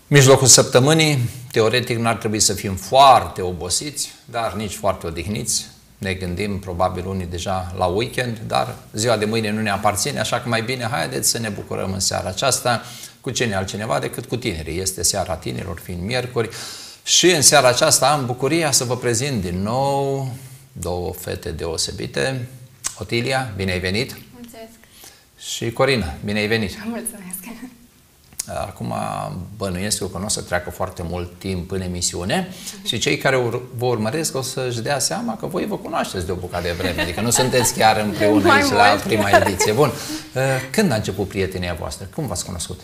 Mijlocul săptămânii, teoretic n-ar trebui să fim foarte obosiți, dar nici foarte odihniți. Ne gândim probabil unii deja la weekend, dar ziua de mâine nu ne aparține, așa că mai bine haideți să ne bucurăm în seara aceasta cu cine altcineva decât cu tinerii. Este seara tinerilor, fiind miercuri, și în seara aceasta am bucuria să vă prezint din nou două fete deosebite. Otilia, bine ai venit! Mulțumesc! Și Corina, bine ai venit! Mulțumesc! Acum bănuiesc eu că nu o să treacă foarte mult timp în emisiune și cei care vă urmăresc o să-și dea seama că voi vă cunoașteți de o bucată de vreme, adică nu sunteți chiar împreună aici la prima ediție. Bun. Când a început prietenia voastră? Cum v-ați cunoscut?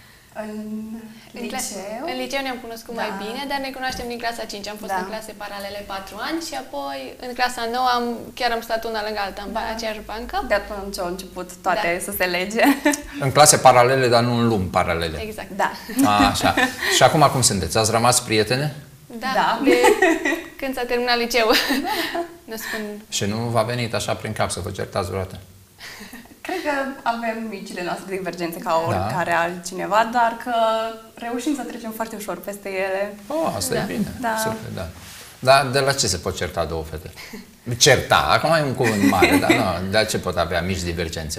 În liceu ne-am cunoscut mai bine, dar ne cunoaștem din clasa 5. Am fost în clase paralele 4 ani și apoi în clasa 9 chiar am stat una lângă alta, în aceeași bancă. De atunci au început toate să se lege. În clase paralele, dar nu în lumi paralele. Exact. Da. Așa. Și acum cum sunteți? Ați rămas prietene? Da. De când s-a terminat liceul. Nu spun... Și nu v-a venit așa prin cap să vă certați vreodată? Cred că avem micile noastre divergențe ca oricare altcineva, dar că reușim să trecem foarte ușor peste ele. Asta e bine. Da. Super, da. Dar de la ce se pot certa două fete? Certa, acum e un cuvânt mare, dar nu, de la ce pot avea mici divergențe?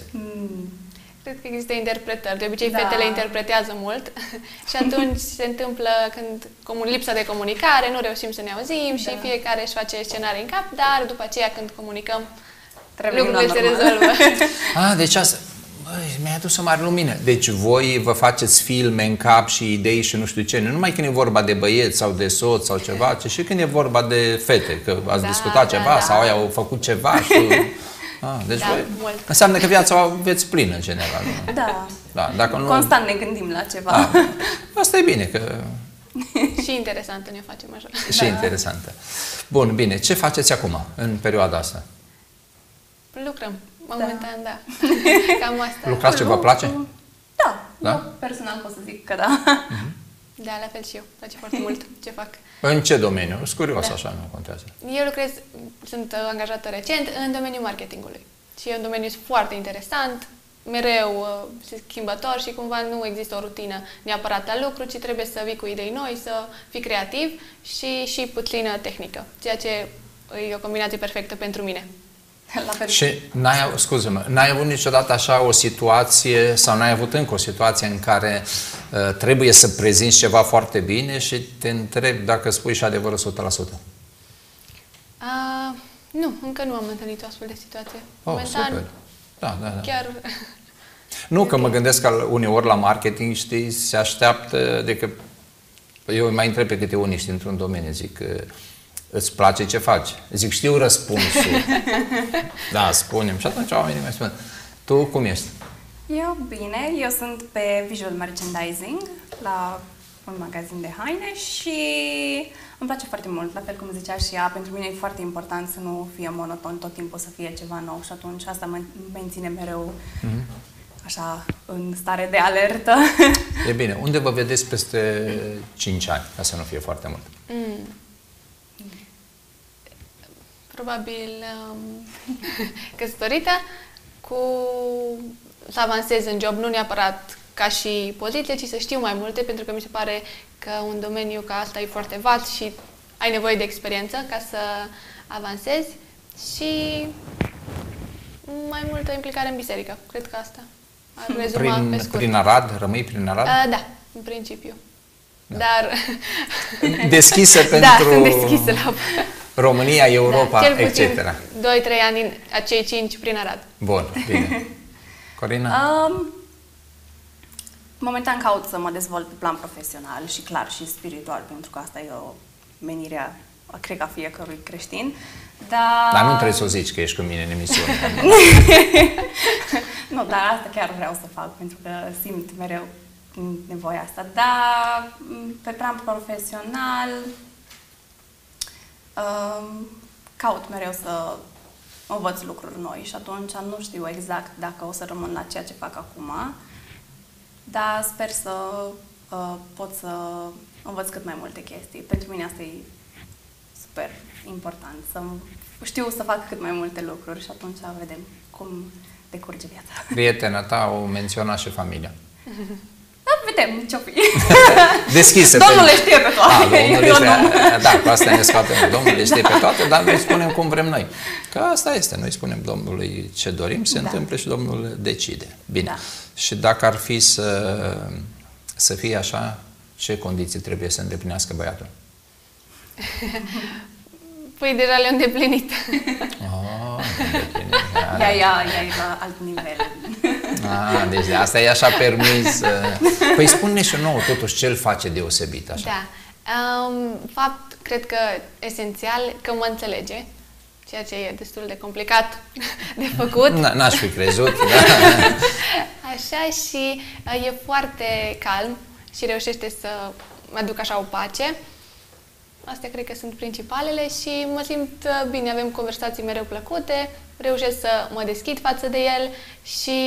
Cred că există interpretări. De obicei fetele interpretează mult și atunci se întâmplă când lipsa de comunicare, nu reușim să ne auzim și fiecare își face scenarii în cap, dar după aceea când comunicăm, lucrurile se rezolvă. Deci asta... mi-a adus o mare lumină. Deci voi vă faceți filme în cap și idei și nu știu ce, nu numai când e vorba de băieți sau de soț sau ceva, ci și când e vorba de fete, că ați discutat ceva sau aia au făcut ceva și... Deci voi... înseamnă că viața o aveți plină, în general. Da. Dacă nu... Constant ne gândim la ceva. Asta e bine, că... Și interesantă ne facem așa. Și interesantă. Bun, bine. Ce faceți acum, în perioada asta? Lucrăm. Momentan, da. Cam asta. Lucrați ce vă place? Da. Eu personal pot să zic că da. Da, la fel și eu. Îmi place foarte mult ce fac. În ce domeniu? Sunt curios, așa, nu contează. Eu sunt angajată recent în domeniul marketingului. Și e un domeniu foarte interesant, mereu schimbător și cumva nu există o rutină neapărat la lucru, ci trebuie să vii cu idei noi, să fii creativ și puțină tehnică, ceea ce e o combinație perfectă pentru mine. Și n-ai avut niciodată așa o situație sau n-ai avut încă o situație în care trebuie să prezinți ceva foarte bine și te întrebi dacă spui și adevărul 100%? Nu, încă nu am întâlnit o astfel de situație. Momentan, super. Da. Chiar... Nu, că mă gândesc că uneori la marketing, știi, se așteaptă de că... Eu mai întreb pe câte unii, știi, într-un domeniu, zic... Îți place ce faci? Zic, știu răspunsul. Da, spunem. Și atunci oamenii mai spun. Tu cum ești? Eu bine. Eu sunt pe visual merchandising la un magazin de haine și îmi place foarte mult. La fel cum zicea și ea, pentru mine e foarte important să nu fie monoton tot timpul, să fie ceva nou și atunci asta mă menține mereu așa în stare de alertă. E bine. Unde vă vedeți peste 5 ani, ca să nu fie foarte mult? Probabil căsătorită, să avansez în job, nu neapărat ca și poziție, ci să știu mai multe, pentru că mi se pare că un domeniu ca asta e foarte vast și ai nevoie de experiență ca să avansezi și mai multă implicare în biserică. Cred că asta ar rezuma pe scurt. Prin Arad? Rămâi prin Arad? Da, în principiu. Dar... Deschisă pentru... Da, sunt deschisă la... România, Europa, etc. 2-3 ani din acei 5 prin Arad. Bun, bine. Corina? Momentan caut să mă dezvolt pe plan profesional și clar și spiritual, pentru că asta e o menire, cred că a fiecărui creștin. Dar nu trebuie să o zici că ești cu mine în emisiune. Nu, dar asta chiar vreau să fac, pentru că simt mereu nevoia asta. Dar pe plan profesional... caut mereu să învăț lucruri noi și atunci nu știu exact dacă o să rămân la ceea ce fac acum, dar sper să pot să învăț cât mai multe chestii. Pentru mine asta e super important, să știu să fac cât mai multe lucruri și atunci vedem cum decurge viața. Prietena ta o menționa și familia. Da, vedem ce-o fi. Deschisă. Domnul le știe pe toate. Da, cu asta ne scoatem. Domnul le știe pe toate, dar noi spunem cum vrem noi. Că asta este. Noi spunem Domnului ce dorim, se întâmplă și Domnul decide. Bine. Da. Și dacă ar fi să fie așa, ce condiții trebuie să îndeplinească băiatul? Păi deja le-am îndeplinit. Ea e la alt nivel. Deci de asta e așa permis. Păi spune-ne și nouă totuși ce îl face deosebit așa. Da. Fapt, cred că esențial, că mă înțelege, ceea ce e destul de complicat de făcut. N-aș fi crezut, da. Așa, și e foarte calm și reușește să mă aduc așa o pace. Astea cred că sunt principalele și mă simt bine, avem conversații mereu plăcute, reușesc să mă deschid față de el și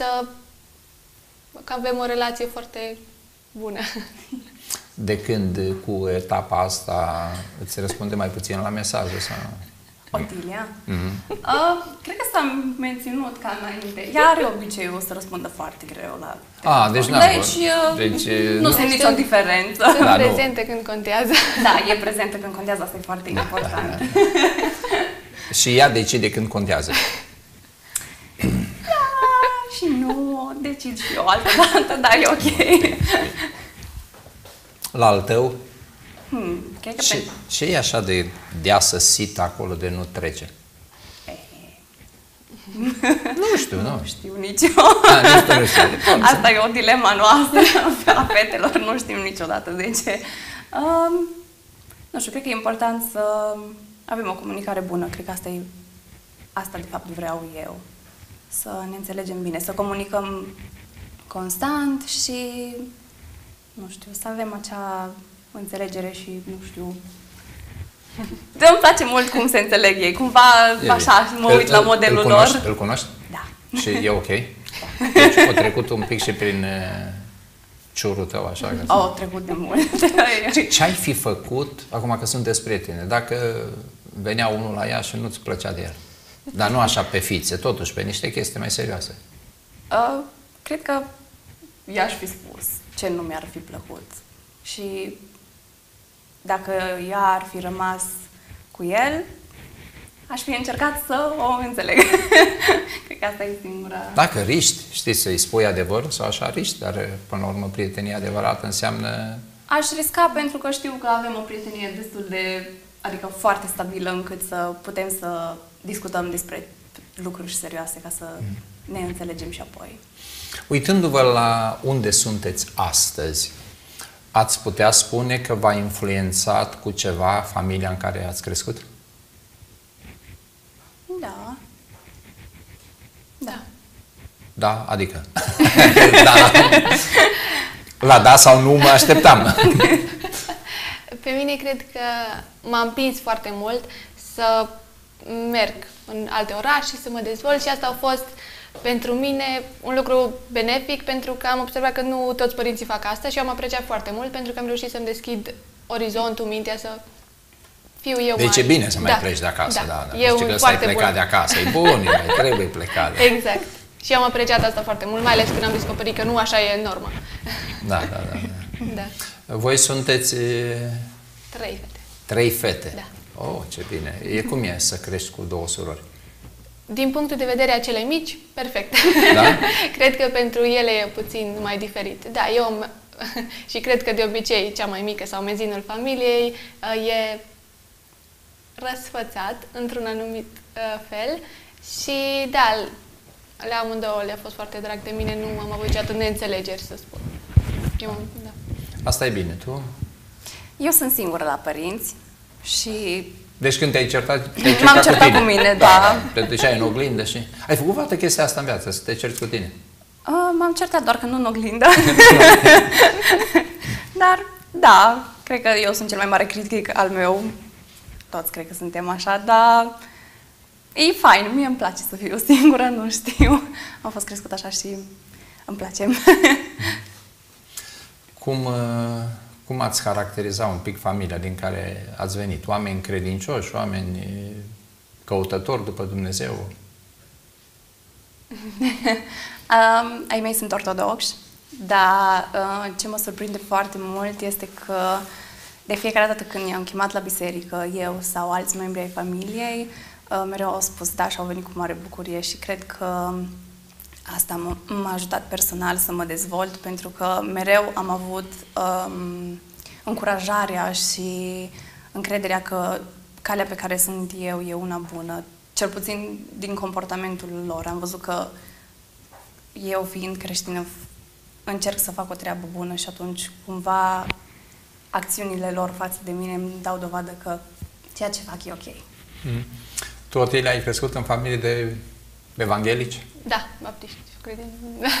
că avem o relație foarte bună. De când cu etapa asta îți răspunde mai puțin la mesaje? Sau? Otilia? Cred că s-a menținut ca înainte. Ea are obiceiul să răspundă foarte greu la telefon. Deci nu sunt nicio diferență. Sunt prezentă când contează. Da, e prezentă când contează, asta e foarte important. Și ea decide când contează. Da, și nu, decid și eu altă dată, dar e ok. La al tău? Cred că ce e așa de deasă sit acolo de nu trece? Nu știu nici eu. Nu știu. Asta e o dilema noastră a fetelor, nu știm niciodată de ce. Nu știu, cred că e important să avem o comunicare bună, cred că asta de fapt vreau eu. Să ne înțelegem bine, să comunicăm constant și, nu știu, să avem acea înțelegere și, nu știu, îmi place mult cum se înțeleg ei, cumva așa, mă uit la modelul lor. Îl cunoști? Da. Și e ok? Da. Deci a trecut un pic și prin ciurul tău, așa? Au trecut de mult. Ce ai fi făcut, acum că sunteți prietene, dacă venea unul la ea și nu-ți plăcea de el? Dar nu așa pe fițe, totuși pe niște chestii mai serioase. Cred că i-aș fi spus ce nu mi-ar fi plăcut. Și dacă ea ar fi rămas cu el, aș fi încercat să o înțeleg. Cred că asta e singura... Dacă riști, știi, să-i spui adevărul sau așa riști, dar până la urmă prietenia adevărată înseamnă... Aș risca pentru că știu că avem o prietenie destul de... adică foarte stabilă încât să putem să discutăm despre lucruri serioase ca să ne înțelegem și apoi. Uitându-vă la unde sunteți astăzi, ați putea spune că v-a influențat cu ceva familia în care ați crescut? Da. Da. Da? Adică? Da. La da sau nu mă așteptam. Pe mine cred că m-a împins foarte mult să merg în alte orașe și să mă dezvolt și asta a fost pentru mine un lucru benefic, pentru că am observat că nu toți părinții fac asta și eu am apreciat foarte mult pentru că am reușit să-mi deschid orizontul, mintea, să fiu eu deci mai... e bine să mai pleci de acasă, da. E deci că ăsta ai plecat de acasă, e bun, mai trebuie plecat. Da. Exact. Și am apreciat asta foarte mult, mai ales când am descoperit că nu așa e norma. Da. Voi sunteți... 3 fete. 3 fete? Da. Oh, ce bine. Cum e să crești cu 2 surori? Din punctul de vedere a celei mici, perfect. Da? Cred că pentru ele e puțin mai diferit. Da, eu și cred că de obicei cea mai mică sau mezinul familiei e răsfățat într-un anumit fel și da, le amândouă le-a fost foarte drag de mine, nu am avut niciodată neînțelegeri, să spun. Da. Asta e bine, tu? Eu sunt singură la părinți și... Deci când te-ai certat, m-am certat cu mine, da. Te duceai în oglindă și... Ai făcut vreodată chestia asta în viață, să te cerți cu tine? M-am certat, doar că nu în oglindă. Dar, da, cred că eu sunt cel mai mare critic al meu. Toți cred că suntem așa, dar e fain, mie îmi place să fiu singură, nu știu. Am fost crescută așa și îmi place. Cum ați caracteriza un pic familia din care ați venit? Oameni credincioși, oameni căutători după Dumnezeu? Ai mei sunt ortodoxi, Dar ce mă surprinde foarte mult este că de fiecare dată când i-am chemat la biserică, eu sau alți membri ai familiei, mereu au spus da și au venit cu mare bucurie și cred că asta m-a ajutat personal să mă dezvolt, pentru că mereu am avut încurajarea și încrederea că calea pe care sunt eu e una bună. Cel puțin din comportamentul lor. Am văzut că eu, fiind creștină, încerc să fac o treabă bună și atunci, cumva, acțiunile lor față de mine îmi dau dovadă că ceea ce fac e ok. Tu, Otilia, ai crescut în familie de evanghelici? Da, baptiști, credem.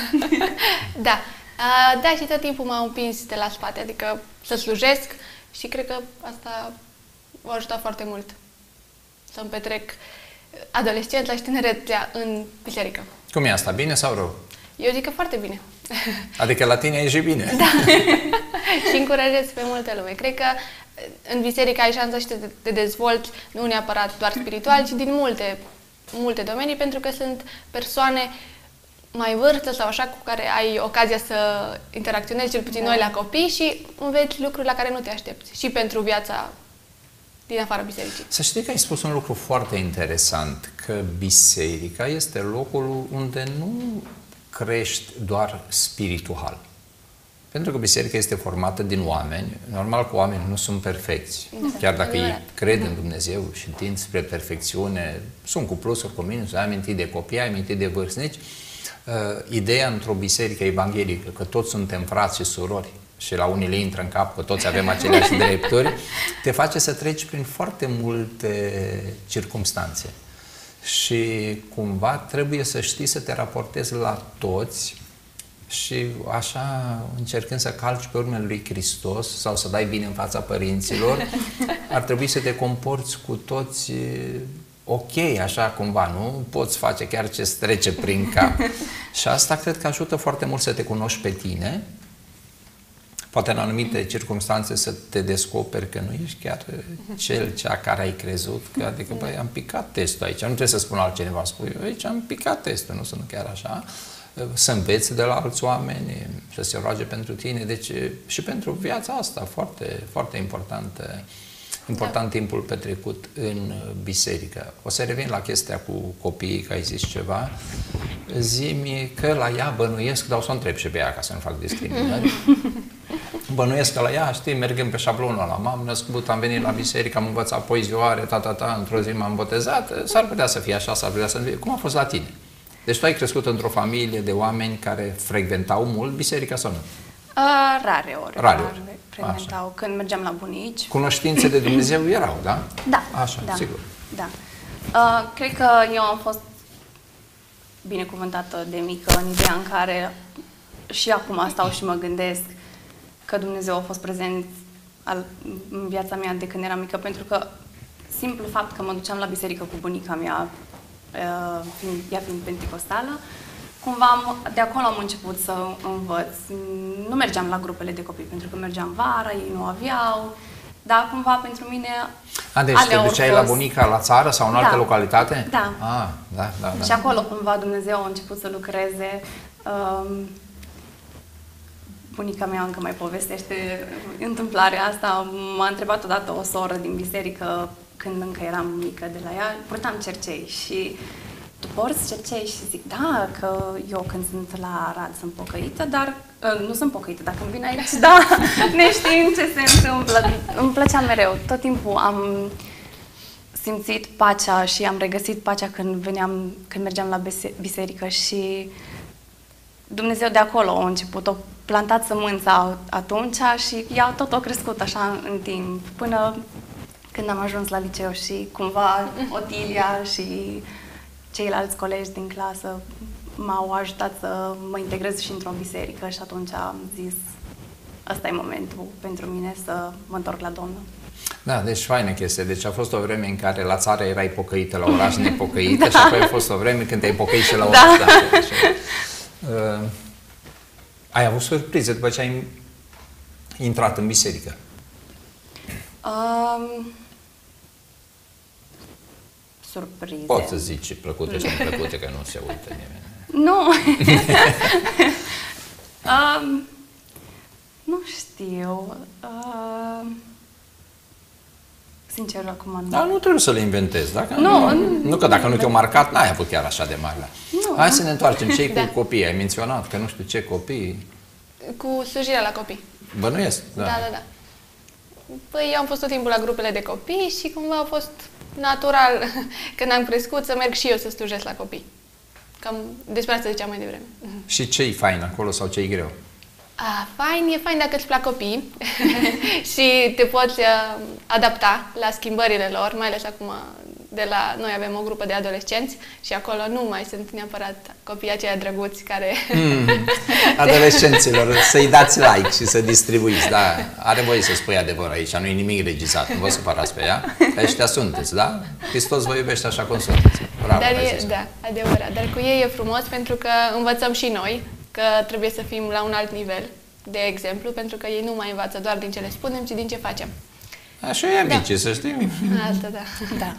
Da. Da, și tot timpul m-au împins de la spate, adică să slujesc și cred că asta m-a ajutat foarte mult să-mi petrec adolescența și tinerețea în biserică. Cum e asta, bine sau rău? Eu zic că foarte bine. Adică la tine e și bine. Da. Și încurajez pe multă lume. Cred că în biserică ai șansa și te dezvolți, nu neapărat doar spiritual, ci din multe domenii, pentru că sunt persoane mai vârstă sau așa cu care ai ocazia să interacționezi, cel puțin noi la copii, și înveți lucruri la care nu te aștepți. Și pentru viața din afara bisericii. Să știi că ai spus un lucru foarte interesant, că biserica este locul unde nu crești doar spiritual. Pentru că biserica este formată din oameni, normal că oamenii nu sunt perfecți. Chiar dacă ei cred în Dumnezeu și tind spre perfecțiune, sunt cu plusuri, cu minusuri, ai amintit de copii, ai amintit de vârstnici. Ideea într-o biserică evanghelică, că toți suntem frați și surori, și la unii le intră în cap că toți avem aceleași drepturi, te face să treci prin foarte multe circumstanțe. Și cumva trebuie să știi să te raportezi la toți și așa, încercând să calci pe urmele lui Hristos sau să dai bine în fața părinților, ar trebui să te comporți cu toți ok, așa cumva, nu poți face chiar ce-ți trece prin cap. Și asta cred că ajută foarte mult să te cunoști pe tine, poate în anumite circunstanțe să te descoperi că nu ești chiar cea care ai crezut, că, adică, băi, am picat testul aici, nu trebuie să spun altcineva, spui, aici am picat testul, nu sunt chiar așa, să înveți de la alți oameni, să se roage pentru tine, deci și pentru viața asta, foarte, foarte important timpul petrecut în biserică. O să revin la chestia cu copiii, că ai zis ceva. Zi-mi că la ea bănuiesc, dar o să o întreb și pe ea ca să nu fac discriminări. Bănuiesc că la ea, știi, mergând pe șablonul ăla, m-am născut, am venit la biserică, am învățat poezioare, într-o zi m-am botezat, s-ar putea să fie așa, s-ar putea să nu fie. Cum a fost la tine? Deci tu ai crescut într-o familie de oameni care frecventau mult biserica sau nu? Rare ori. Frecventau. Așa. Când mergeam la bunici. Cunoștințe de Dumnezeu erau, da? Da. Așa, da, sigur. Da. Cred că eu am fost binecuvântată de mică în ideea în care și acum stau și mă gândesc că Dumnezeu a fost prezent în viața mea de când eram mică, pentru că simplu fapt că mă duceam la biserică cu bunica mea, ea fiind penticostală, cumva de acolo am început să învăț. Nu mergeam la grupele de copii, pentru că mergeam vara, ei nu aveau, dar cumva pentru mine... Deci te duceai la bunica la țară sau în altă localitate? Da. Da. Și acolo cumva Dumnezeu a început să lucreze. Bunica mea încă mai povestește întâmplarea asta. M-a întrebat odată o soră din biserică, când încă eram mică de la ea, purtam cercei și tu porți cercei? Și zic, da, că eu când sunt la Arad sunt pocăită, dar nu sunt pocăită, dacă îmi vin aici, da, neștiind ce se întâmplă. Îmi plăcea mereu, tot timpul am simțit pacea și am regăsit pacea când mergeam la biserică și Dumnezeu de acolo a început, a plantat sămânța atunci și ea tot a crescut așa în timp, până când am ajuns la liceu și cumva Otilia și ceilalți colegi din clasă m-au ajutat să mă integrez și într-o biserică și atunci am zis, ăsta e momentul pentru mine să mă întorc la Domnul. Da, deci faină chestie. Deci a fost o vreme în care la țară erai pocăită, la oraș nepocăită și apoi a fost o vreme când te-ai pocăit și la oraș. Da. Deci, ai avut surprize după ce ai intrat în biserică? Surprize. Poți să zici plăcute și neplăcute, că nu se uită nimeni. Nu. Nu știu. Sincer, acum nu. Dar nu trebuie să le inventezi. Nu că dacă nu te-au marcat, n-ai avut chiar așa de mare. Hai să ne întoarcem. Ce cu copii? Ai menționat că nu știu ce copii. Cu slujirea la copii. Bănuiesc, da. Da. Păi eu am fost tot timpul la grupele de copii și cumva a fost natural, când am crescut, să merg și eu să slujesc la copii. Cam despre asta ziceam mai devreme. Și ce-i fain acolo sau ce-i greu? E fain dacă îți plac copii și te poți adapta la schimbările lor, mai ales acum noi avem o grupă de adolescenți și acolo nu mai sunt neapărat copiii aceia drăguți care... Adolescenților, să-i dați like și să distribuiți, da, are voie să spui adevăr aici, nu e nimic regizat, nu vă supărați pe ea, ăștia sunteți, da? Hristos vă iubește așa cum sunteți. Bravo, da, adevărat, dar cu ei e frumos pentru că învățăm și noi că trebuie să fim la un alt nivel, de exemplu, pentru că ei nu mai învață doar din ce le spunem, ci din ce facem. Așa e ambiție, să știi. Asta, da.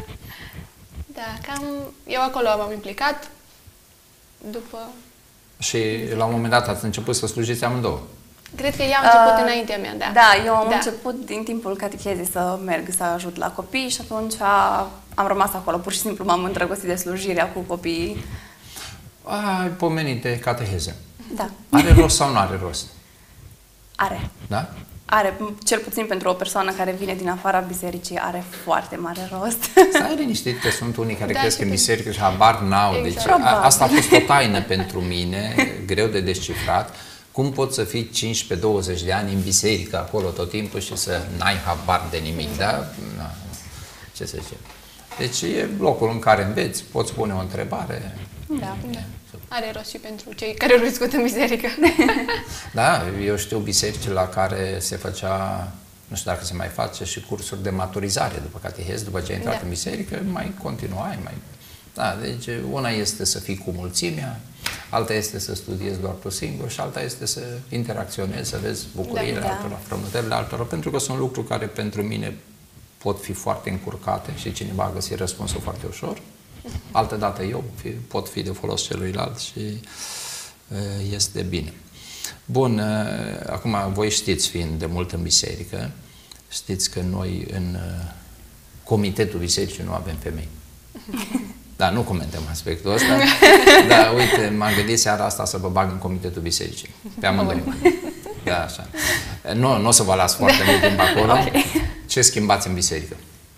Da, cam eu acolo m-am implicat, după... Și la un moment dat ați început să slujiți amândouă? Cred că ea a început înaintea mea, da. Da, eu am început din timpul catechezei să merg să ajut la copii și atunci am rămas acolo, pur și simplu m-am îndrăgostit de slujirea cu copiii. Ai pomenit de cateheză. Da. Are rost sau nu are rost? Are. Da? Are, cel puțin pentru o persoană care vine din afara bisericii, are foarte mare rost. Stai liniștit că sunt unii care cresc în biserică și habar n-au. Exact. Deci asta a fost o taină pentru mine, greu de descifrat. Cum poți să fii 15-20 de ani în biserică acolo tot timpul și să n-ai habar de nimic, da? Ce să zice? Deci e locul în care înveți, poți pune o întrebare. Da. Are rost și pentru cei care îl discută în biserică. Da, eu știu biserici la care se făcea, nu știu dacă se mai face, și cursuri de maturizare după catehez, după ce ai intrat în biserică, mai continuai. Da, deci una este să fii cu mulțimea, alta este să studiezi doar tu singur și alta este să interacționezi, să vezi bucuriile altora, frământările altora, pentru că sunt lucruri care pentru mine pot fi foarte încurcate și cineva a găsit răspunsul foarte ușor. Altădată eu pot fi de folos celuilalt și este bine. Bun, acum voi știți, fiind de mult în biserică, știți că noi în comitetul bisericii nu avem femei. Da, nu comentăm aspectul ăsta, dar uite, m-am gândit seara asta să vă bag în comitetul bisericii, pe amândoi. Da, așa. Nu o să vă las foarte mult timp acolo. Ce schimbați în biserică?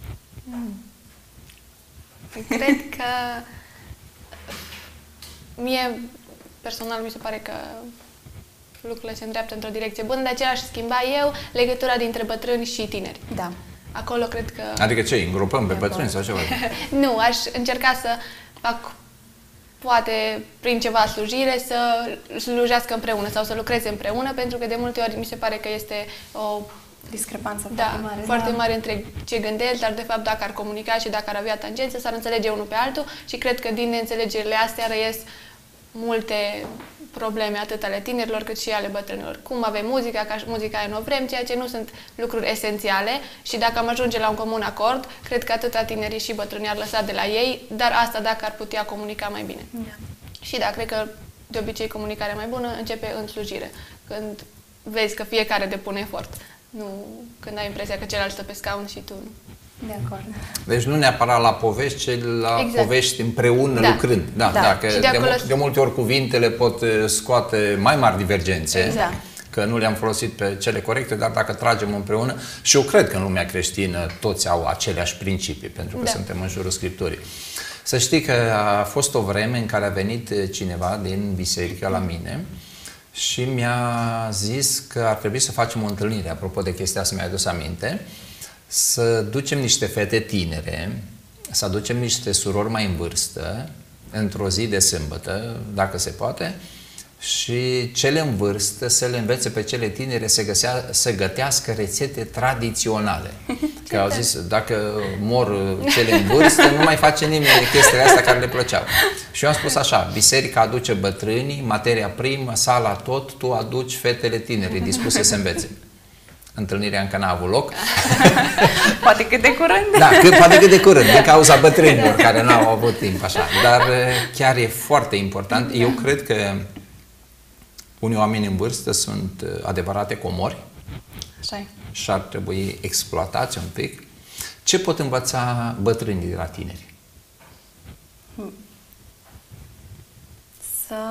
Cred că mie personal mi se pare că lucrurile se îndreaptă într-o direcție bună, de aceea aș schimba eu legătura dintre bătrâni și tineri. Da. Acolo cred că... Adică ce, îngropăm pe bătrâni sau ceva? Nu, aș încerca să fac, poate prin ceva slujire, să slujească împreună sau să lucreze împreună, pentru că de multe ori mi se pare că este o discrepanță foarte mare între ce gândesc, dar de fapt dacă ar comunica și dacă ar avea tangențe, s-ar înțelege unul pe altul și cred că din neînțelegerile astea răiesc multe probleme, atât ale tinerilor cât și ale bătrânilor. Cum avem muzica, ca muzica aia nu o vrem, ceea ce nu sunt lucruri esențiale și dacă am ajunge la un comun acord, cred că atâta tinerii și bătrânii ar lăsa de la ei, dar asta dacă ar putea comunica mai bine. Și da, cred că de obicei comunicarea mai bună începe în slujire, când vezi că fiecare depune efort. Nu când ai impresia că celălalt stă pe scaun și tu nu. De acord. Deci nu neapărat la povești, ci la povești împreună lucrând. Că de multe ori cuvintele pot scoate mai mari divergențe, că nu le-am folosit pe cele corecte, dar dacă tragem împreună, și eu cred că în lumea creștină toți au aceleași principii, pentru că suntem în jurul Scripturii. Să știi că a fost o vreme în care a venit cineva din biserică la mine și mi-a zis că ar trebui să facem o întâlnire, apropo de chestia asta, mi-a adus aminte, să ducem niște fete tinere, să aducem niște surori mai în vârstă, într-o zi de sâmbătă, dacă se poate, și cele în vârstă să le învețe pe cele tinere să gătească rețete tradiționale. Că au zis, dacă mor cele în vârstă, nu mai face nimeni chestiile astea care le plăceau. Și eu am spus așa, biserica aduce bătrânii, materia primă, sala tot, tu aduci fetele tinere dispuse să învețe. Întâlnirea încă n-a avut loc. Poate cât de curând. Da, poate cât de curând, din cauza bătrânilor care n-au avut timp așa. Dar chiar e foarte important. Eu cred că unii oameni în vârstă sunt adevărate comori Așa e. și ar trebui exploatați un pic. Ce pot învăța bătrânii de la tineri? Să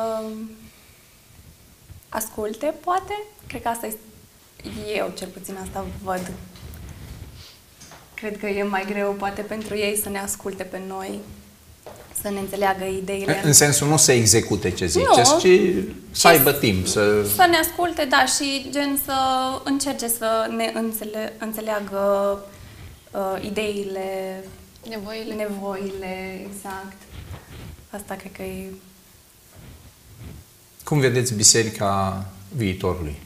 asculte, poate. Cred că asta eu cel puțin asta văd. Cred că e mai greu, poate, pentru ei să ne asculte pe noi, să ne înțeleagă ideile. În sensul nu să execute ce ziceți, ci să aibă timp. Să ne asculte, da, și gen să încerce să ne înțeleagă ideile, nevoile, exact. Asta cred că e... Cum vedeți biserica viitorului?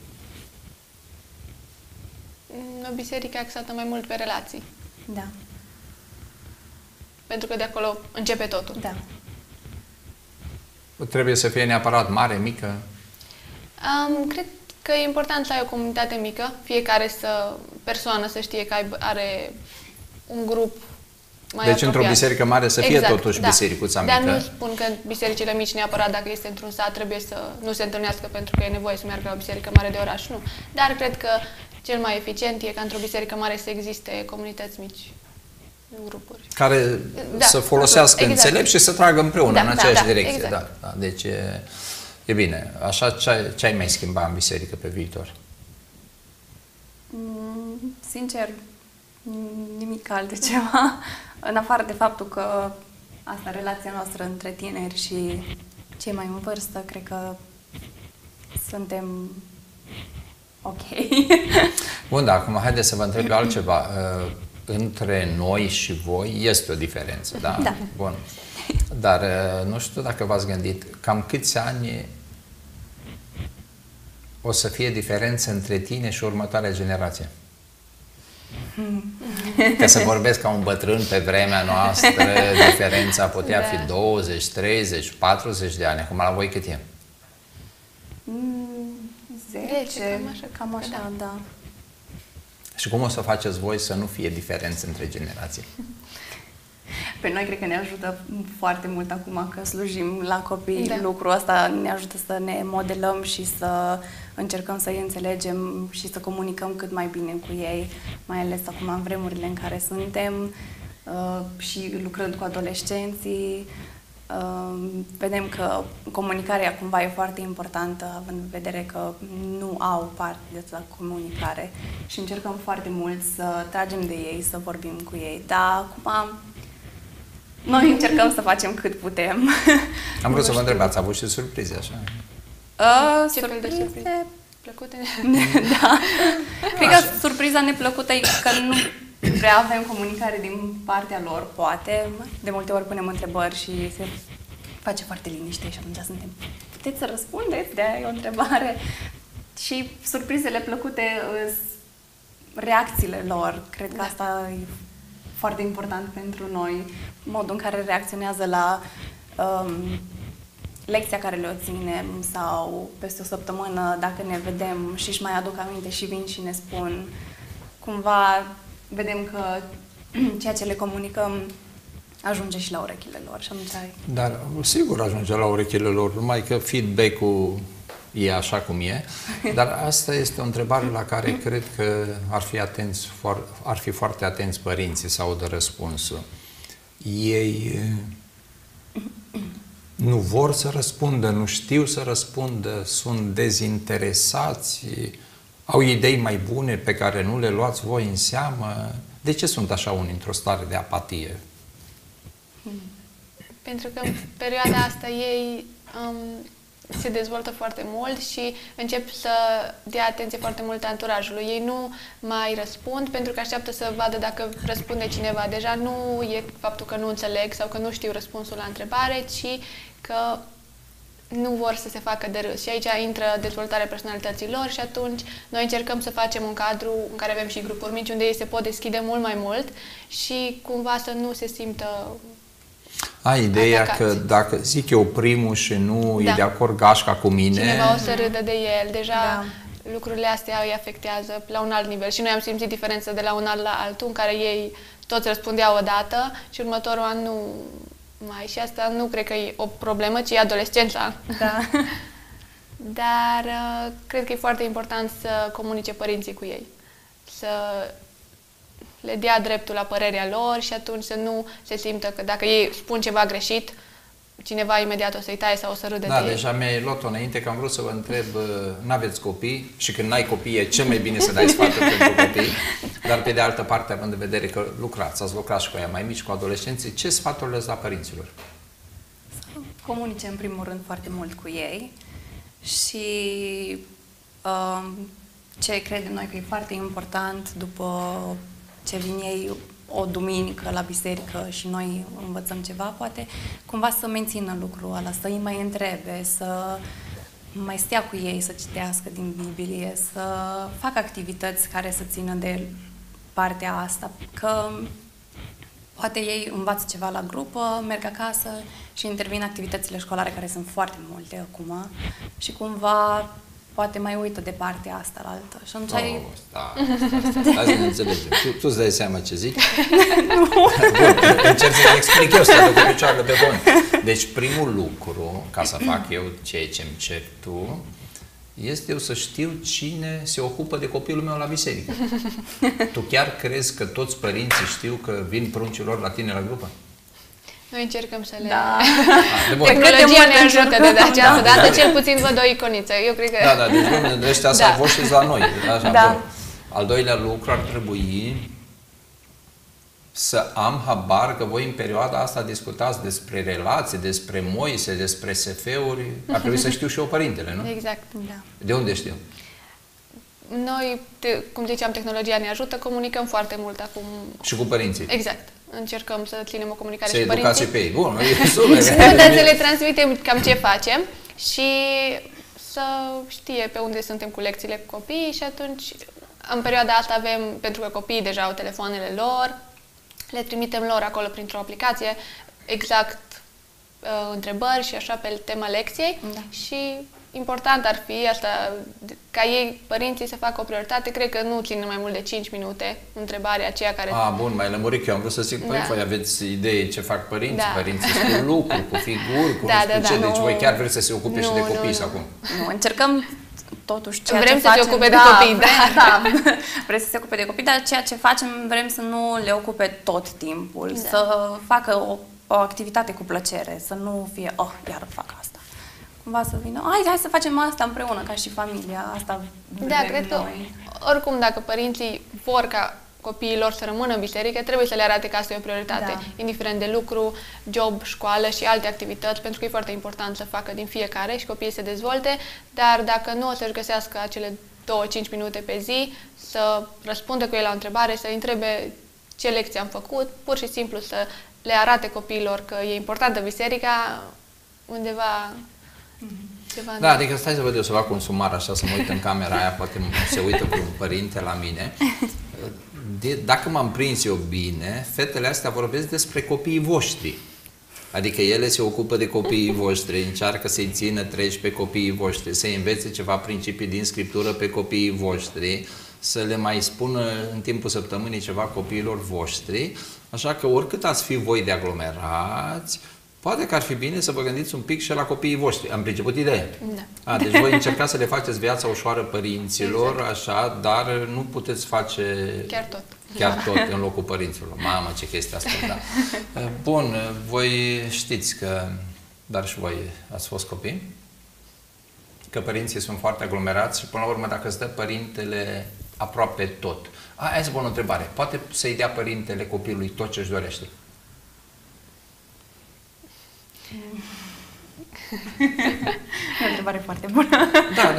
O biserică axată mai mult pe relații. Da. Pentru că de acolo începe totul. Da. Trebuie să fie neapărat mare, mică? Cred că e important să ai o comunitate mică, fiecare persoană să știe că are un grup mai Deci într-o biserică mare să fie exact, totuși da. bisericuța mică. Dar nu spun că bisericile mici neapărat dacă este într-un sat trebuie să nu se întâlnească pentru că e nevoie să meargă la o biserică mare de oraș, nu. Dar cred că cel mai eficient e ca într-o biserică mare să existe comunități mici, grupuri. Care să folosească înțelept și să tragă împreună în aceeași direcție. Exact. Da. Deci e bine. Așa, ce ai mai schimba în biserică pe viitor? Sincer, nimic altceva. În afară de faptul că asta, relația noastră între tineri și cei mai în vârstă, cred că suntem ok. Bun, dar acum haideți să vă întreb altceva. Între noi și voi este o diferență, da? Da. Bun. Dar nu știu dacă v-ați gândit, cam câți ani o să fie diferență între tine și următoarea generație? Că să vorbesc ca un bătrân pe vremea noastră, diferența putea fi 20, 30, 40 de ani. Acum la voi cât e? 10, cam așa, da. Și cum o să faceți voi să nu fie diferență între generații? Pe noi cred că ne ajută foarte mult acum că slujim la copii. Lucrul ăsta ne ajută să ne modelăm și să încercăm să îi înțelegem și să comunicăm cât mai bine cu ei, mai ales acum în vremurile în care suntem și lucrând cu adolescenții. Vedem că comunicarea cumva e foarte importantă, având în vedere că nu au parte de la comunicare și încercăm foarte mult să tragem de ei, să vorbim cu ei. Dar acum noi încercăm să facem cât putem. Am vrut să vă întreb, ați avut și surprize, așa? Ce fel de surprize? Plăcute? Da. Cred că surpriza neplăcută e că nu prea avem comunicare din partea lor, poate. De multe ori punem întrebări și se face foarte liniște și atunci suntem. Puteți să răspundeți? De-aia e o întrebare. Și surprizele plăcute reacțiile lor. Cred că asta e foarte important pentru noi. Modul în care reacționează la lecția care le-o ținem sau peste o săptămână, dacă ne vedem și își mai aduc aminte și vin și ne spun. Cumva vedem că ceea ce le comunicăm ajunge și la urechile lor. Și atunci... Dar sigur ajunge la urechile lor, numai că feedback-ul e așa cum e. Dar asta este o întrebare la care cred că ar fi foarte atenți părinții să audă răspunsul. Ei nu vor să răspundă, nu știu să răspundă, sunt dezinteresați, au idei mai bune pe care nu le luați voi în seamă. De ce sunt așa unii într-o stare de apatie? Pentru că în perioada asta ei se dezvoltă foarte mult și încep să dea atenție foarte mult anturajului. Ei nu mai răspund pentru că așteaptă să vadă dacă răspunde cineva. Deja nu e faptul că nu înțeleg sau că nu știu răspunsul la întrebare, ci că nu vor să se facă de râs. Și aici intră dezvoltarea personalității lor și atunci noi încercăm să facem un cadru în care avem și grupuri mici unde ei se pot deschide mult mai mult și cumva să nu se simtă ideea atacați. că dacă zic eu primul și nu e de acord gașca cu mine... Cineva o să râdă de el. Deja lucrurile astea îi afectează la un alt nivel. Și noi am simțit diferența de la un an la altul, în care ei toți răspundeau odată și următorul an nu mai. Și asta nu cred că e o problemă, ci e adolescența. Da. dar cred că e foarte important să comunice părinții cu ei. Să le dea dreptul la părerea lor și atunci să nu se simtă că dacă ei spun ceva greșit, cineva imediat o să-i taie sau o să râde de ei. Da, deja mi-ai luat-o înainte că am vrut să vă întreb, n-aveți copii și când n-ai copii e cel mai bine să dai sfaturi pentru copii, dar pe de altă parte, având în vedere că ați lucrat și cu aia mai mici, cu adolescenții, ce sfaturi le-ați da părinților? Să comunice în primul rând foarte mult cu ei și ce credem noi că e foarte important după ce vin ei o duminică la biserică și noi învățăm ceva, poate cumva să mențină lucrul ăla, să îi mai întrebe, să mai stea cu ei, să citească din Biblie, să facă activități care să țină de partea asta, că poate ei învață ceva la grupă, merg acasă și intervin activitățile școlare, care sunt foarte multe acum, și cumva poate mai uită de partea asta la altă. Și atunci ai... Hai să ne înțelegem. Tu îți dai seama ce zic? Bun, încerc să-i explic eu, să duc picioarele pe bun. Deci primul lucru, ca să fac eu ceea ce îmi cer tu, este eu să știu cine se ocupă de copilul meu la biserică. Tu chiar crezi că toți părinții știu că vin pruncii lor la tine la grupă? Noi încercăm să le... Da. Tehnologia ne ajută de această dată, cel puțin văd o iconiță. Eu cred că... Da, deci ăștia sunt voștri la noi. Așa, da. Bun. Al doilea lucru ar trebui să am habar că voi în perioada asta discutați despre relații, despre Moise, despre SF-uri. Ar trebui să știu și eu părintele, nu? Exact. Da. De unde știu? Noi, cum ziceam, tehnologia ne ajută, comunicăm foarte mult acum. Și cu părinții. Exact. Încercăm să ținem o comunicare să și cu părinții. pe ei. Bun, e super. Dar să le transmitem cam ce facem și să știe pe unde suntem cu lecțiile cu copiii și atunci, în perioada asta avem, pentru că copiii deja au telefoanele lor, le trimitem lor acolo printr-o aplicație exact întrebări și așa pe tema lecției și important ar fi asta, ca ei, părinții, să facă o prioritate. Cred că nu ține mai mult de 5 minute întrebarea aceea care... Bun, mai lămurit că eu am vrut să zic, voi aveți idee ce fac părinții? Părinții cu lucru, cu figuri, cu ce, deci voi chiar vreți să se ocupe și de copii sau cum? Nu, încercăm totuși ceea ce facem. Vrem să se ocupe de copii, vrem să se ocupe de copii, dar ceea ce facem vrem să nu le ocupe tot timpul, să facă o activitate cu plăcere, să nu fie, iar fac asta. Cumva să vină, hai să facem asta împreună, ca și familia, asta vrem cred că, noi. Oricum, dacă părinții vor ca copiii lor să rămână în biserică, trebuie să le arate că asta e o prioritate, indiferent de lucru, job, școală și alte activități, pentru că e foarte important să facă din fiecare și copiii se dezvolte, dar dacă nu o să-și găsească acele 2-5 minute pe zi, să răspundă cu ei la o întrebare, să întrebe ce lecție am făcut, pur și simplu să le arate copiilor că e importantă biserica, undeva... Da, adică stai să văd eu, să fac un sumar așa, să mă uit în camera aia, poate se uită cu un părinte la mine. Dacă m-am prins eu bine, fetele astea vorbesc despre copiii voștri. Adică ele se ocupă de copiii voștri, încearcă să-i țină treci pe copiii voștri, să-i învețe ceva principii din Scriptură pe copiii voștri, să le mai spună în timpul săptămânii ceva copiilor voștri. Așa că oricât ați fi voi de aglomerați, poate că ar fi bine să vă gândiți un pic și la copiii voștri. Am priceput ideea? Da. Deci voi încercați să le faceți viața ușoară părinților, așa, dar nu puteți face... Chiar tot în locul părinților. Mamă, ce chestia asta, da. Bun, voi știți că, dar și voi ați fost copii, că părinții sunt foarte aglomerați și până la urmă dacă îți dă părintele aproape tot. Hai să pun o întrebare. Poate să-i dea părintele copilului tot ce își dorește? E o întrebare foarte bună. Da.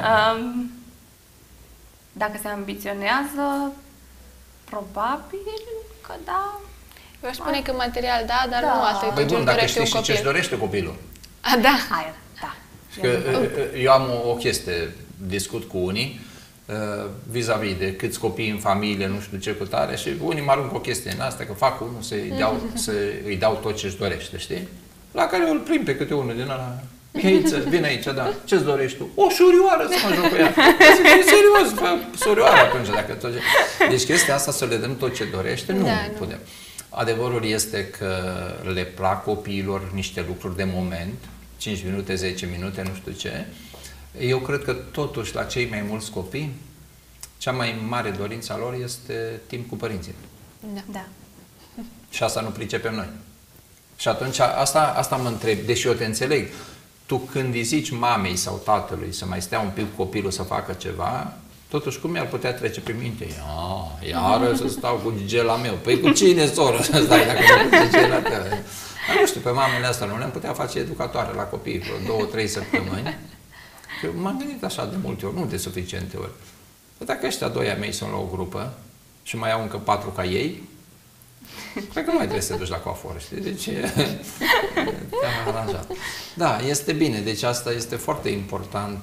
Dacă se ambiționează, probabil că da. Eu aș spune că material da, dar nu asta e tot ce își dorește un copil. Dacă știi și ce își dorește copilul. Da. Că eu am o chestie, discut cu unii, vis-a-vis de câți copii în familie, nu știu ce cu tare, și unii mă aruncă o chestie în asta, că fac unul să-i dau tot ce își dorește, știi? La care eu îl prind pe câte unul din ăla. Mieiță, vine aici, da. Ce-ți dorești tu? O șurioară să mă joc cu ea. Serios, fă surioară atunci, dacă tot ce... Deci chestia asta, să le dăm tot ce dorește, nu putem. Adevărul este că le plac copiilor niște lucruri de moment, 5 minute, 10 minute, nu știu ce, Eu cred că totuși la cei mai mulți copii, cea mai mare dorință a lor este timp cu părinții. Da. Și asta nu pricepem noi. Și atunci asta mă întreb, deși eu te înțeleg, tu când îi zici mamei sau tatălui să mai stea un pic cu copilul să facă ceva, totuși cum mi-ar putea trece prin minte? Iară să stau cu gela meu. Păi cu cine, soră, să stai dacă nu cu gela ta? Nu știu, pe mamele astea nu le-am putea face educatoare la copii vreo 2-3 săptămâni. Că m-am gândit așa de multe ori, nu de suficiente ori. Dacă ăștia doi ai mei sunt la o grupă și mai au încă 4 ca ei, cred că nu mai trebuie să te duci la coafor, știi? Deci te-am aranjat. Da, este bine. Deci asta este foarte important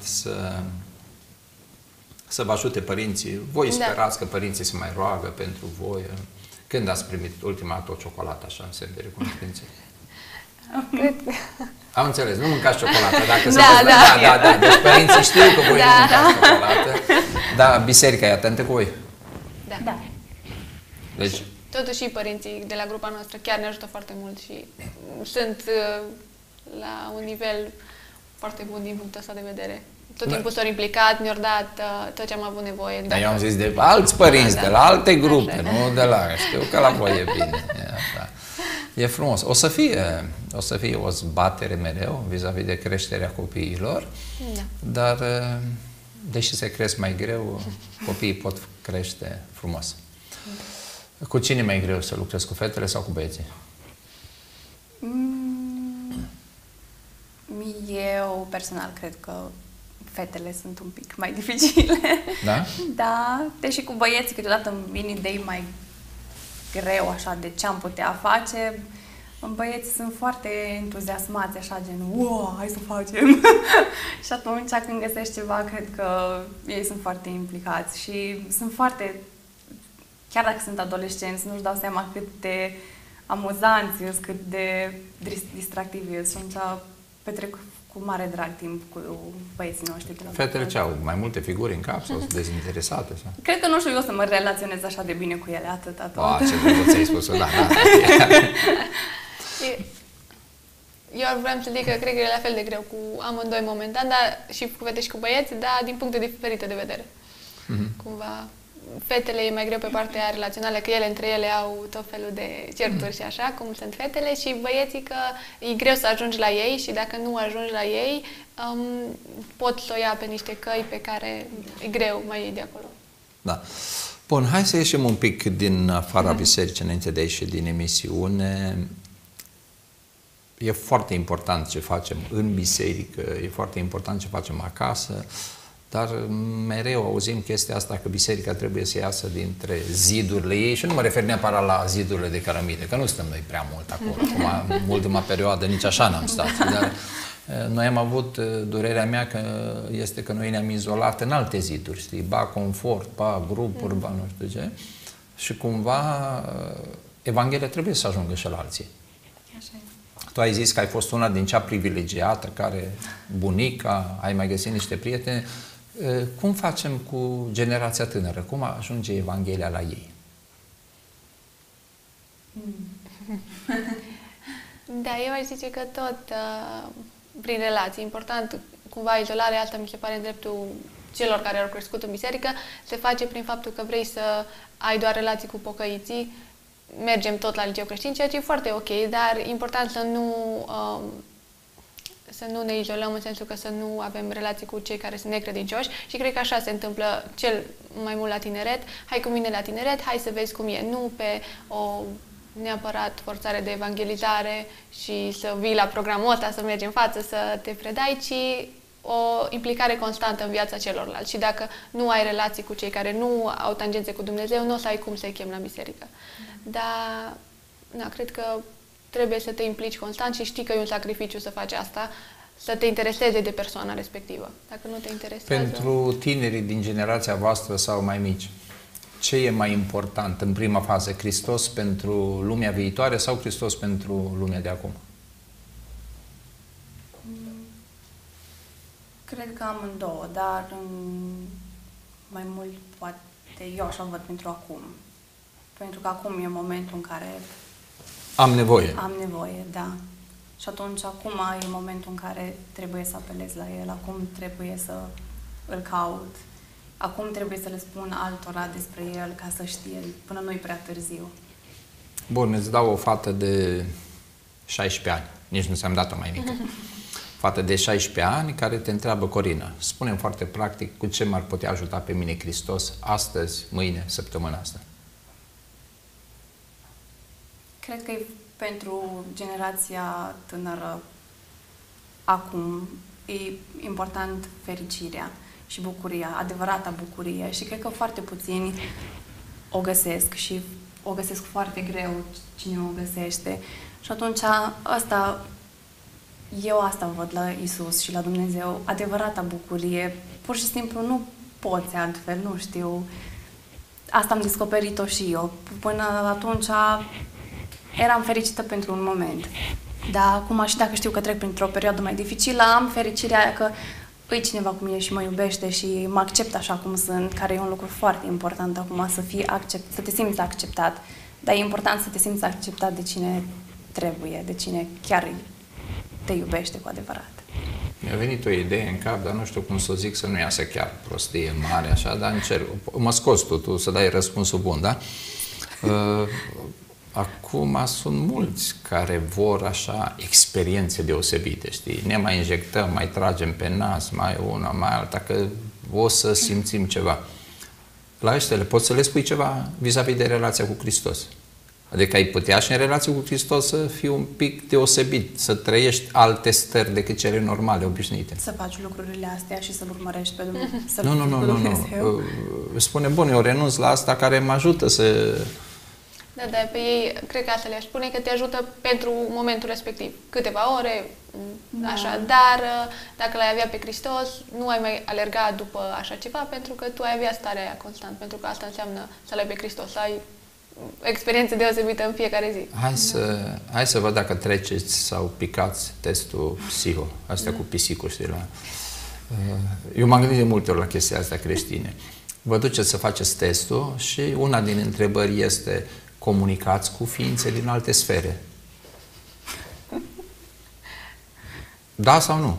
să vă ajute părinții. Voi sperați că părinții se mai roagă pentru voi. Când ați primit ultima dată o ciocolată așa în semn de recunoștință? Cred că... Am înțeles, nu mâncați ciocolată. Dacă da. Deci părinții știu că voi nu mâncați ciocolată. Da, biserica e atentă cu voi. Da. Deci, totuși părinții de la grupa noastră chiar ne ajută foarte mult și sunt la un nivel foarte bun din punctul ăsta de vedere. Tot timpul s-au implicat, ne-au dat tot ce am avut nevoie. Dar eu am zis de alți părinți, de la alte grupe, nu de la... Știu că la voi e bine. E frumos. O să fie o zbatere mereu vis-a-vis de creșterea copiilor, dar deși se cresc mai greu, copiii pot crește frumos. Cu cine e mai greu să lucrezi, cu fetele sau cu băieții? Eu personal cred că fetele sunt un pic mai dificile. Da? Da, deși cu băieții câteodată îmi vin idei mai greu așa de ce am putea face. Băieții sunt foarte entuziasmați, așa gen, wow, hai să facem! Și atunci când găsești ceva, cred că ei sunt foarte implicați și sunt foarte, chiar dacă sunt adolescenți, nu-și dau seama cât de amuzanți sunt, cât de distractivi sunt. Și atunci petrec cu mare drag timp cu băieții noștri. Fetele ce au? Mai multe figuri în cap sau sunt dezinteresate? Sau? Cred că nu știu eu să mă relaționez așa de bine cu ele, atâta tot. Ce drăguț ți-ai spus-o, da. Eu vreau să zic că cred că e la fel de greu cu amândoi momentan, dar și cu fete și cu băieți, dar din puncte diferite de vedere. Cumva, fetele e mai greu pe partea relațională, că ele între ele au tot felul de certuri și așa, cum sunt fetele, și băieții că e greu să ajungi la ei și dacă nu ajungi la ei, pot să o ia pe niște căi pe care e greu mai iei de acolo. Da. Bun, hai să ieșim un pic din afara bisericii înainte de a ieși din emisiune. E foarte important ce facem în biserică, e foarte important ce facem acasă, dar mereu auzim chestia asta că biserica trebuie să iasă dintre zidurile ei și nu mă refer neapărat la zidurile de cărămidă, că nu stăm noi prea mult acolo. Acum, în ultima perioadă nici așa n-am stat, dar noi am avut, durerea mea este că noi ne-am izolat în alte ziduri, știi, ba confort, ba grupuri, ba nu știu ce, și cumva Evanghelia trebuie să ajungă și la alții. Așa e. Tu ai zis că ai fost una din cea privilegiată, care bunica, ai mai găsit niște prieteni. Cum facem cu generația tânără? Cum ajunge Evanghelia la ei? Da, eu aș zice că tot prin relații. Important, cumva izolarea asta mi se pare în dreptul celor care au crescut în biserică, se face prin faptul că vrei să ai doar relații cu pocăiții. Mergem tot la liceu creștin, ceea ce e foarte ok, dar e important să nu ne izolăm în sensul că să nu avem relații cu cei care sunt necredincioși și cred că așa se întâmplă cel mai mult la tineret. Hai cu mine la tineret, hai să vezi cum e. Nu pe o neapărat forțare de evangelizare și să vii la programul ăsta, să mergi în față, să te predai, ci o implicare constantă în viața celorlalți. Și dacă nu ai relații cu cei care nu au tangențe cu Dumnezeu, nu o să ai cum să-i chem la biserică. Dar, cred că trebuie să te implici constant și știi că e un sacrificiu să faci asta, să te intereseze de persoana respectivă. Dacă nu te interesează... Pentru tinerii din generația voastră sau mai mici, ce e mai important în prima fază? Hristos pentru lumea viitoare sau Hristos pentru lumea de acum? Cred că amândouă, dar mai mult poate eu așa văd pentru acum. Pentru că acum e momentul în care am nevoie. Am nevoie, da. Și atunci, acum e momentul în care trebuie să apelez la El, acum trebuie să îl caut, acum trebuie să le spun altora despre El ca să știe, până nu-i prea târziu. Bun, îți dau o fată de 16 ani, nici nu ți-am dat-o mai mică. Fată de 16 ani care te întreabă, Corina, spune-mi foarte practic cu ce m-ar putea ajuta pe mine Hristos astăzi, mâine, săptămâna asta. Cred că e pentru generația tânără acum e important fericirea și bucuria, adevărata bucurie, și cred că foarte puțini o găsesc și o găsesc foarte greu cine o găsește. Și atunci eu asta văd la Isus și la Dumnezeu, adevărata bucurie. Pur și simplu nu poți altfel, nu știu. Asta am descoperit-o și eu. Până atunci eram fericită pentru un moment. Dar acum, și dacă știu că trec printr-o perioadă mai dificilă, am fericirea aia că îi cineva cu mine și mă iubește și mă acceptă așa cum sunt, care e un lucru foarte important acum, să te simți acceptat. Dar e important să te simți acceptat de cine trebuie, de cine chiar te iubește cu adevărat. Mi-a venit o idee în cap, dar nu știu cum să o zic, să nu iasă chiar prostie mare, așa, dar încerc. Mă scoți tu să dai răspunsul bun, da? Acum sunt mulți care vor așa experiențe deosebite, știi? Ne mai injectăm, mai tragem pe nas, mai una, mai alta, că o să simțim ceva. La ăștia poți să le spui ceva vis-a-vis de relația cu Hristos. Adică ai putea și în relație cu Hristos să fii un pic deosebit, să trăiești alte stări decât cele normale, obișnuite. Să faci lucrurile astea și să-L urmărești pe Dumnezeu. Nu. Spune, bun, eu renunț la asta care mă ajută să... Da, pe ei, cred că asta le-aș spune, că te ajută pentru momentul respectiv. Câteva ore, așa, dar dacă l-ai avea pe Hristos, nu ai mai alerga după așa ceva, pentru că tu ai avea starea aia constant, pentru că asta înseamnă să-L ai pe Hristos, să ai experiențe deosebită în fiecare zi. Hai să văd dacă treceți sau picați testul psiho, astea cu pisicul, știi, eu m-am gândit de multe ori la chestia asta creștine. Vă duceți să faceți testul și una din întrebări este: comunicați cu ființe din alte sfere? Da sau nu?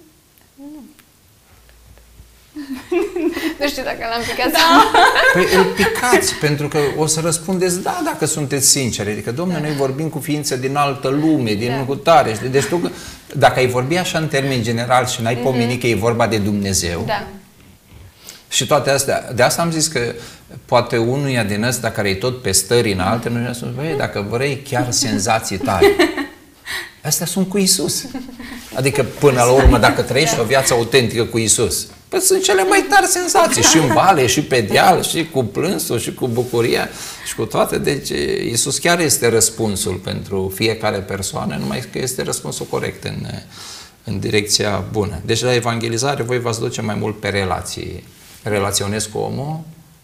Nu știu dacă l-am picat. Da. Păi îl picați, pentru că o să răspundeți da dacă sunteți sinceri. Adică, domnule, noi vorbim cu ființe din altă lume, din cutare. Deci tu, dacă ai vorbi așa în termeni general și n-ai pomenit că e vorba de Dumnezeu, și toate astea, de asta am zis că poate unuia din ăsta care e tot pe stări înalte, nu ne spune, băi, dacă vrei chiar senzații tare, astea sunt cu Isus. Adică, până la urmă, dacă trăiești o viață autentică cu Isus, păi sunt cele mai tari senzații, și în vale, și pe deal, și cu plânsul, și cu bucuria, și cu toate. Deci, Isus chiar este răspunsul pentru fiecare persoană, numai că este răspunsul corect în direcția bună. Deci, la evangelizare, voi v-ați duce mai mult pe relații. Relaționezi cu omul,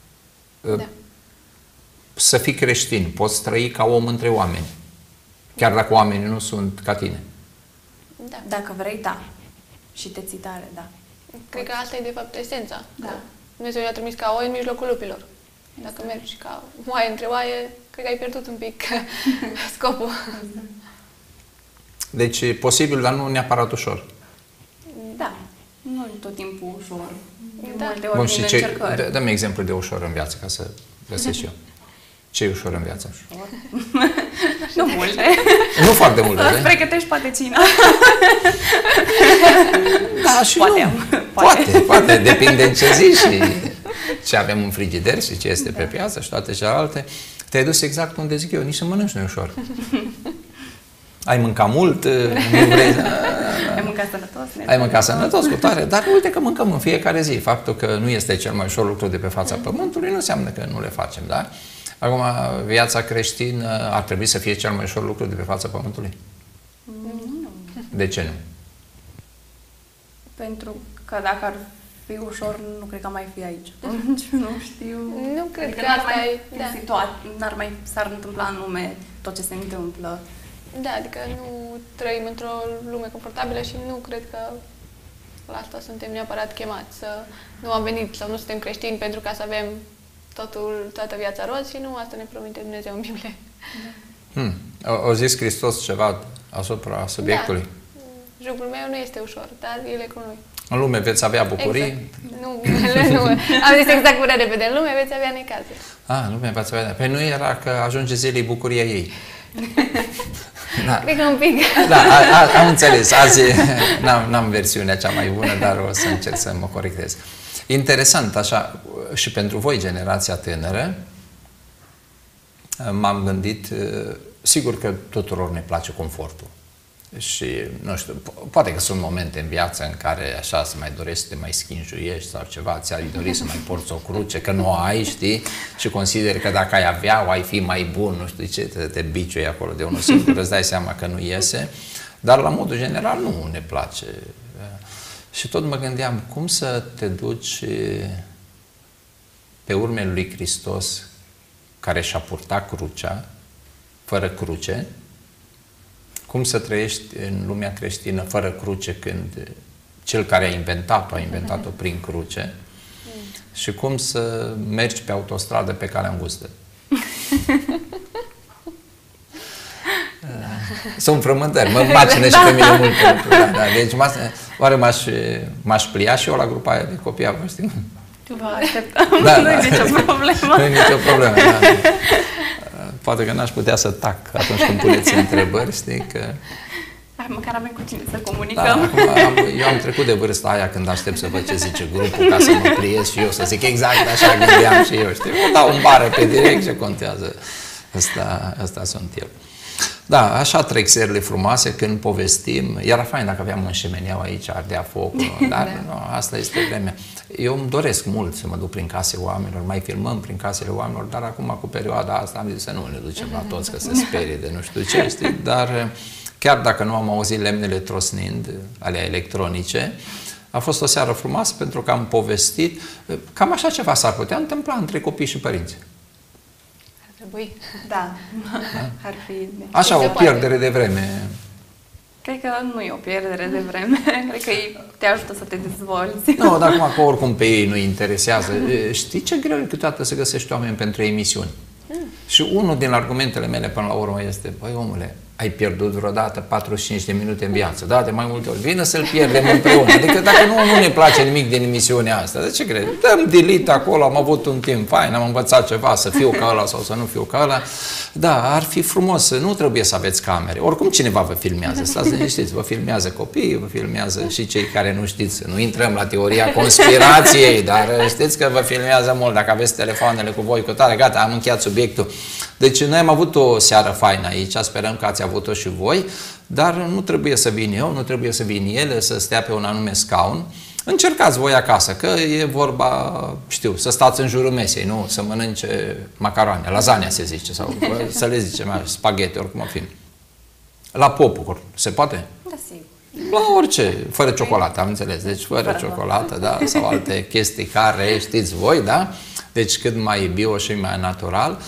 să fii creștin, poți trăi ca om între oameni, chiar dacă oamenii nu sunt ca tine. Da. Dacă vrei, da. Și te ții tare, da. Cred că asta e de fapt esența. Da. Dumnezeu i-a trimis ca oi în mijlocul lupilor. Dacă mergi ca oaie între oaie, cred că ai pierdut un pic scopul. Deci e posibil, dar nu neapărat ușor. Da. Nu e tot timpul ușor. Bun, și dă-mi exemplu de ușor în viață, ca să găsesc eu. Ce e ușor în viață? Ușor? Nu multe. Nu foarte multe, da? Pregătești poate cina. Da, și poate. Depinde în ce zi și ce avem în frigider și ce este pe piață și toate celelalte. Te-ai dus exact unde zic eu, nici să mănânci nu e ușor. Ai mâncat mult, nu vrei... Ai mâncat sănătos. Ai mâncat sănătos, cu tare, dar uite că mâncăm în fiecare zi. Faptul că nu este cel mai ușor lucru de pe fața pământului nu înseamnă că nu le facem, da? Acum, viața creștină ar trebui să fie cel mai ușor lucru de pe fața pământului? Nu. De ce nu? Pentru că dacă ar fi ușor, nu cred că mai fi aici. Nu știu. Nu cred că asta e... S-ar întâmpla în lume tot ce se întâmplă. Da, adică nu trăim într-o lume confortabilă și nu cred că la asta suntem neapărat chemați. Nu am venit sau nu suntem creștini pentru ca să avem toată viața roz și nu asta ne promite Dumnezeu în Biblie. A zis Hristos ceva asupra subiectului. Da. Jugul meu nu este ușor, dar el e cu noi. În lume veți avea bucurii? Exact. Nu. Am zis exact cum repede. În lume veți avea necazuri. În lume veți avea. Păi nu era că ajunge zilei bucuria ei. Da. Cred că un pic. Da, am înțeles. Azi n-am versiunea cea mai bună, dar o să încerc să mă corectez. Interesant, așa, și pentru voi, generația tânără, m-am gândit, sigur că tuturor ne place confortul. Și, nu știu, poate că sunt momente în viață în care așa să mai dorești să te mai schinjuiești sau ceva, ți-ai dori să mai porți o cruce, că nu o ai, știi? Și consideri că dacă ai avea, o ai fi mai bun, nu știu ce, te biciui acolo de unul singur, îți dai seama că nu iese. Dar la modul general nu ne place. Și tot mă gândeam, cum să te duci pe urmele lui Hristos, care și-a purtat crucea, fără cruce, cum să trăiești în lumea creștină fără cruce când cel care a inventat-o prin cruce și cum să mergi pe autostradă pe calea îngustă. Sunt frământări, mă macină și pe mine multe lucruri. Da. Deci oare m-aș plia și eu la grupa aia de copii a voștri? Vă așteptăm, nu e nicio problemă. Nu e nicio problemă, da. Poate că n-aș putea să tac atunci când puneți întrebări, știi, că... Măcar avem cu cine să comunicăm. Da, acum eu am trecut de vârsta aia când aștept să văd ce zice grupul ca să mă pliez și eu să zic exact așa gândeam și eu, știi? O dau în bară pe direct și contează. Asta sunt eu. Da, așa trec serile frumoase când povestim. Era fain dacă aveam un șemeneau aici, ardea focul, dar nu, asta este vremea. Eu îmi doresc mult să mă duc prin case oamenilor, mai filmăm prin casele oamenilor, dar acum cu perioada asta am zis să nu ne ducem la toți, că se sperie de nu știu ce, știi? Dar chiar dacă nu am auzit lemnele trosnind, alea electronice, a fost o seară frumoasă pentru că am povestit. Cam așa ceva s-ar putea întâmpla între copii și părinți. Da, ar fi... Așa, o pierdere de vreme. Cred că nu e o pierdere de vreme. Cred că te ajută să te dezvolți. Nu, dar acum că oricum pe ei nu interesează. Știi ce greu e câteodată să găsești oameni pentru emisiuni? Și unul din argumentele mele până la urmă este, băi omule, ai pierdut vreodată 45 de minute în viață, da, de mai multe ori. Vină să-l pierdem împreună. Adică dacă nu ne place nimic din emisiunea asta, de ce crezi? Dăm delete acolo, am avut un timp fain, am învățat ceva, să fiu ca ăla sau să nu fiu ca ăla. Da, ar fi frumos, nu trebuie să aveți camere. Oricum cineva vă filmează, stați liniștiți, vă filmează copiii, vă filmează și cei care nu știți. Nu intrăm la teoria conspirației, dar știți că vă filmează mult. Dacă aveți telefoanele cu voi, cu tare, gata, am încheiat subiectul. Deci noi am avut o seară faină aici, sperăm că ați avut-o și voi, dar nu trebuie să vin eu, nu trebuie să vin ele, să stea pe un anume scaun. Încercați voi acasă, că e vorba, știu, să stați în jurul mesei, nu? Să mănânce macaroane, lasagna se zice, sau să le zicem spaghete, oricum o fi. La popcorn, se poate? Da, sigur. La orice, fără ciocolată, am înțeles, deci fără ciocolată, da, sau alte chestii care știți voi, da? Deci cât mai bio și mai natural.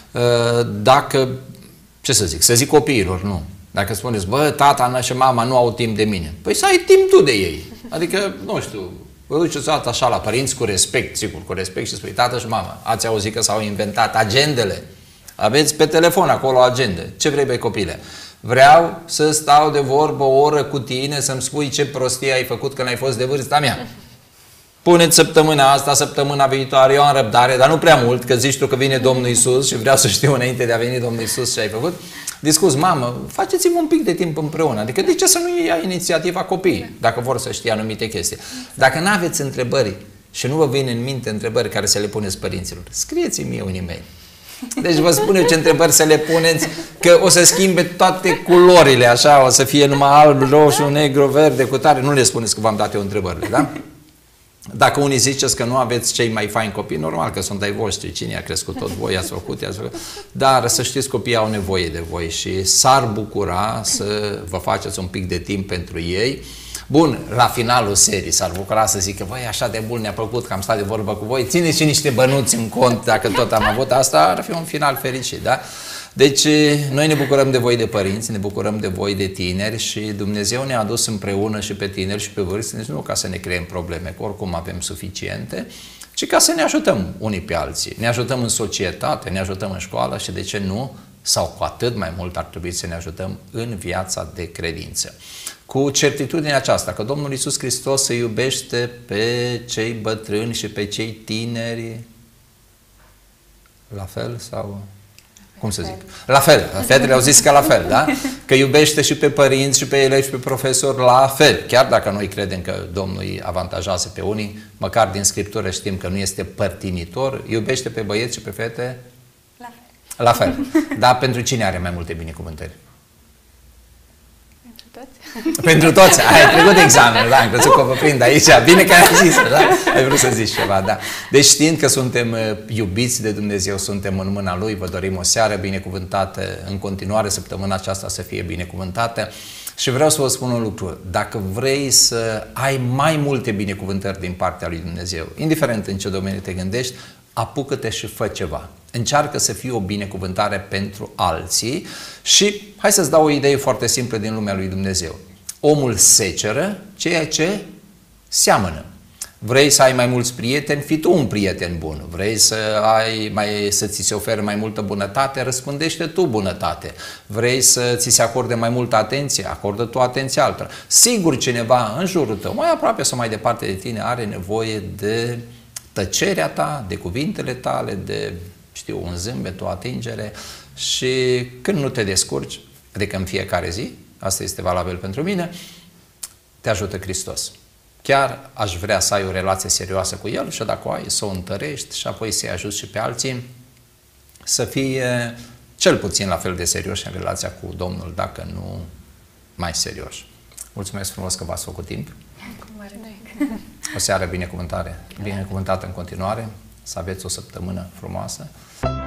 Dacă, ce să zic copiilor, nu. Dacă spuneți, bă, tata și mama nu au timp de mine, păi să ai timp tu de ei. Adică, nu știu, vă duceți toată așa la părinți cu respect, sigur, cu respect și spui, tată și mama, ați auzit că s-au inventat agendele? Aveți pe telefon acolo agende. Ce vrei, băi, copile? Vreau să stau de vorbă o oră cu tine să-mi spui ce prostie ai făcut când ai fost de vârsta mea. Puneți săptămâna asta, săptămâna viitoare, eu am răbdare, dar nu prea mult, că zici tu că vine Domnul Iisus și vreau să știu înainte de a veni Domnul Iisus ce ai făcut. Discuți, mamă, faceți-vă un pic de timp împreună. Adică de ce să nu ia inițiativa copiii, dacă vor să știe anumite chestii. Dacă nu aveți întrebări și nu vă vin în minte întrebări care să le puneți părinților, scrieți-mi mie un e-mail. Deci vă spun eu ce întrebări să le puneți, că o să schimbe toate culorile, așa, o să fie numai alb, roșu, negru, verde, cu tare. Nu le spuneți că v-am dat eu întrebările, da? Dacă unii ziceți că nu aveți cei mai faini copii, normal că sunt ai voștri, cine i-a crescut tot voi, i-ați făcut, dar să știți, copiii au nevoie de voi și s-ar bucura să vă faceți un pic de timp pentru ei. Bun, la finalul serii s-ar bucura să zică, băi, așa de bun ne-a plăcut că am stat de vorbă cu voi, țineți și niște bănuți în cont, dacă tot am avut asta, ar fi un final fericit, da? Deci, noi ne bucurăm de voi de părinți, ne bucurăm de voi de tineri și Dumnezeu ne-a adus împreună și pe tineri și pe vârstnici, nu ca să ne creăm probleme, că oricum avem suficiente, ci ca să ne ajutăm unii pe alții. Ne ajutăm în societate, ne ajutăm în școală și, de ce nu, sau cu atât mai mult ar trebui să ne ajutăm în viața de credință. Cu certitudinea aceasta că Domnul Iisus Hristos îi iubește pe cei bătrâni și pe cei tineri la fel sau... Cum să zic? La fel. Fetele au zis că la fel, da? Că iubește și pe părinți, și pe elevi, și pe profesori la fel. Chiar dacă noi credem că Domnul îi avantajează pe unii, măcar din Scriptură știm că nu este părtinitor, iubește pe băieți și pe fete La fel. la fel. Dar pentru cine are mai multe binecuvântări? Pentru toți. Pentru toți. Ai trecut examenul, da, am crezut că vă prind aici. Bine că ai zis, da? Ai vrut să zici ceva, da. Deci știind că suntem iubiți de Dumnezeu, suntem în mâna Lui, vă dorim o seară binecuvântată, în continuare săptămâna aceasta să fie binecuvântată. Și vreau să vă spun un lucru, dacă vrei să ai mai multe binecuvântări din partea lui Dumnezeu, indiferent în ce domeniu te gândești, apucă-te și fă ceva. Încearcă să fii o binecuvântare pentru alții și hai să-ți dau o idee foarte simplă din lumea lui Dumnezeu. Omul seceră ceea ce seamănă. Vrei să ai mai mulți prieteni? Fii tu un prieten bun. Vrei să ți se ofere mai multă bunătate? Răspândește tu bunătate. Vrei să ți se acorde mai multă atenție? Acordă tu atenție altora. Sigur, cineva în jurul tău, mai aproape sau mai departe de tine, are nevoie de tăcerea ta, de cuvintele tale, de, știu, un zâmbet, o atingere și când nu te descurci, adică în fiecare zi, asta este valabil pentru mine, te ajută Hristos. Chiar aș vrea să ai o relație serioasă cu El și dacă o ai, să o întărești și apoi să-i ajuți și pe alții să fie cel puțin la fel de serioși în relația cu Domnul, dacă nu mai serioși. Mulțumesc frumos că v-ați făcut timp. O seară binecuvântată în continuare, să aveți o săptămână frumoasă.